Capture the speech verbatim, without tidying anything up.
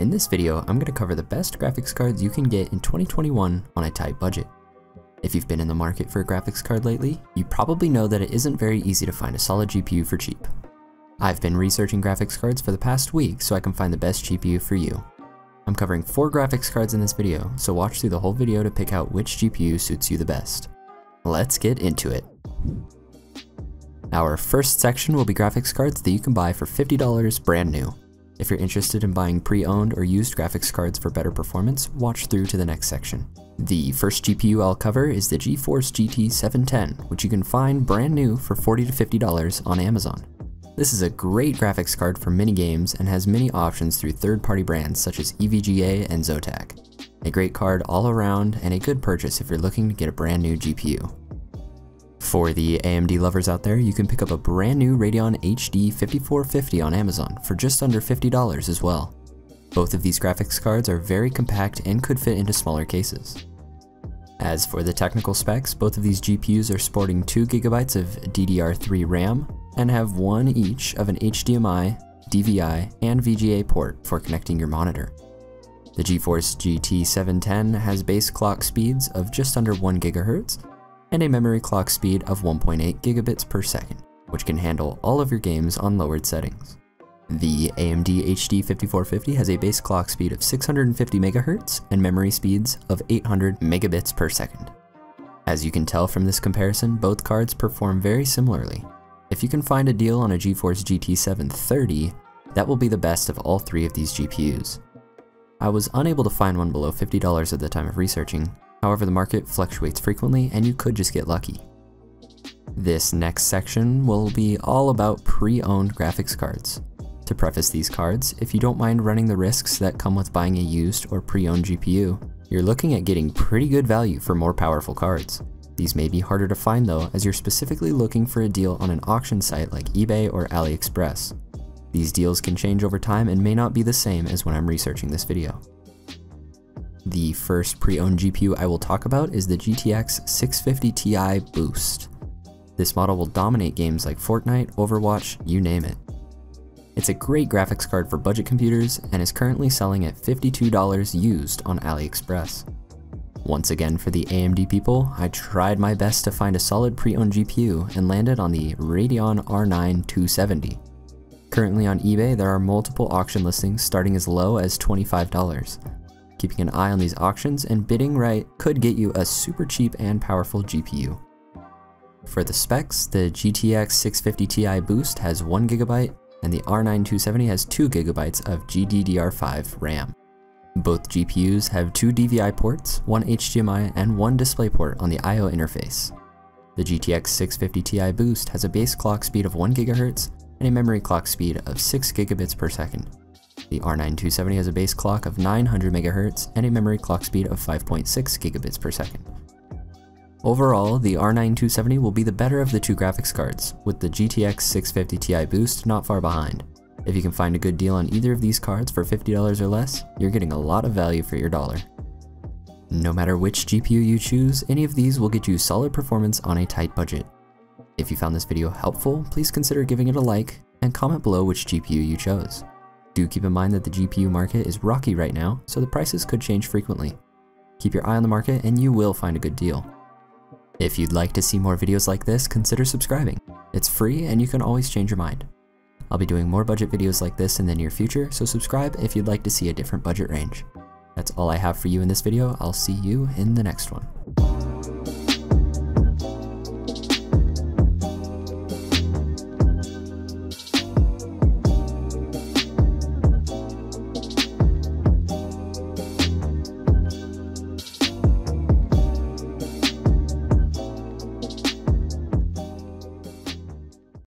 In this video, I'm going to cover the best graphics cards you can get in twenty twenty-one on a tight budget. If you've been in the market for a graphics card lately, you probably know that it isn't very easy to find a solid G P U for cheap. I've been researching graphics cards for the past week so I can find the best G P U for you. I'm covering four graphics cards in this video, so watch through the whole video to pick out which G P U suits you the best. Let's get into it. Our first section will be graphics cards that you can buy for fifty dollars brand new. If you're interested in buying pre-owned or used graphics cards for better performance, watch through to the next section. The first G P U I'll cover is the GeForce G T seven ten, which you can find brand new for forty to fifty dollars on Amazon. This is a great graphics card for mini games and has many options through third-party brands such as E V G A and Zotac. A great card all around and a good purchase if you're looking to get a brand new G P U. For the A M D lovers out there, you can pick up a brand new Radeon H D fifty-four fifty on Amazon for just under fifty dollars as well. Both of these graphics cards are very compact and could fit into smaller cases. As for the technical specs, both of these G P Us are sporting two gigabytes of D D R three RAM and have one each of an H D M I, D V I, and V G A port for connecting your monitor. The GeForce G T seven ten has base clock speeds of just under one gigahertz and a memory clock speed of one point eight gigabits per second, which can handle all of your games on lowered settings. The A M D H D fifty-four fifty has a base clock speed of six hundred fifty megahertz and memory speeds of eight hundred megabits per second. As you can tell from this comparison, both cards perform very similarly. If you can find a deal on a GeForce G T seven thirty, that will be the best of all three of these G P Us. I was unable to find one below fifty dollars at the time of researching. However, the market fluctuates frequently and you could just get lucky. This next section will be all about pre-owned graphics cards. To preface these cards, if you don't mind running the risks that come with buying a used or pre-owned G P U, you're looking at getting pretty good value for more powerful cards. These may be harder to find though, as you're specifically looking for a deal on an auction site like eBay or AliExpress. These deals can change over time and may not be the same as when I'm researching this video. The first pre-owned G P U I will talk about is the G T X six fifty Ti Boost. This model will dominate games like Fortnite, Overwatch, you name it. It's a great graphics card for budget computers and is currently selling at fifty-two dollars used on AliExpress. Once again, for the A M D people, I tried my best to find a solid pre-owned G P U and landed on the Radeon R nine two seventy. Currently on eBay, there are multiple auction listings starting as low as twenty-five dollars. Keeping an eye on these auctions and bidding right could get you a super cheap and powerful G P U. For the specs, the G T X six fifty Ti Boost has one gigabyte and the R nine two seventy has two gigabytes of G D D R five RAM. Both G P Us have two D V I ports, one H D M I, and one DisplayPort on the I O interface. The G T X six fifty Ti Boost has a base clock speed of one gigahertz and a memory clock speed of six gigabits per second. The R nine two seventy has a base clock of nine hundred megahertz and a memory clock speed of five point six gigabits per second. Overall, the R nine two seventy will be the better of the two graphics cards, with the G T X six fifty Ti Boost not far behind. If you can find a good deal on either of these cards for fifty dollars or less, you're getting a lot of value for your dollar. No matter which G P U you choose, any of these will get you solid performance on a tight budget. If you found this video helpful, please consider giving it a like and comment below which G P U you chose. Do keep in mind that the G P U market is rocky right now, so the prices could change frequently. Keep your eye on the market and you will find a good deal. If you'd like to see more videos like this, consider subscribing. It's free and you can always change your mind. I'll be doing more budget videos like this in the near future, so subscribe if you'd like to see a different budget range. That's all I have for you in this video. I'll see you in the next one.